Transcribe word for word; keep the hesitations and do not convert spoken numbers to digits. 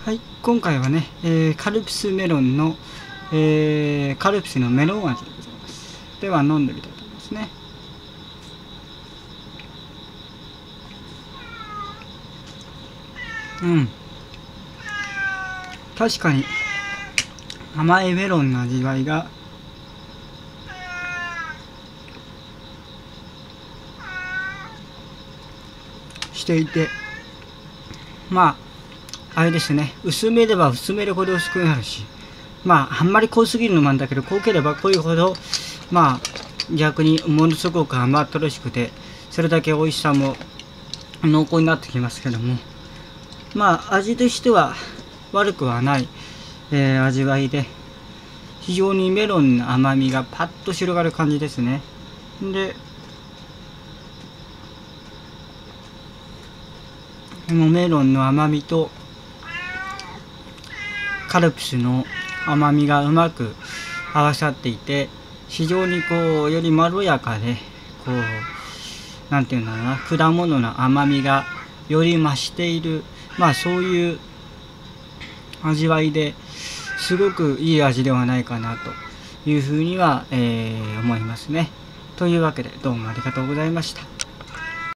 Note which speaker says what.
Speaker 1: はい、今回はね、えー、カルピスメロンの、えー、カルピスのメロン味でございます。では飲んでみたいと思いますね。うん、確かに甘いメロンの味わいがしていて、まああれですね、薄めれば薄めるほど薄くなるし、まああんまり濃すぎるのもあるんだけど、濃ければ濃いほどまあ逆にものすごく甘ったるしくて、それだけ美味しさも濃厚になってきますけども、まあ味としては悪くはない、えー、味わいで、非常にメロンの甘みがパッと広がる感じですね。でこのメロンの甘みとカルピスの甘みがうまく合わさっていて、非常にこうよりまろやかで、こうなんていうんだろうな、果物の甘みがより増している、まあそういう味わいですごくいい味ではないかなというふうには、えー、思いますね。というわけでどうもありがとうございました。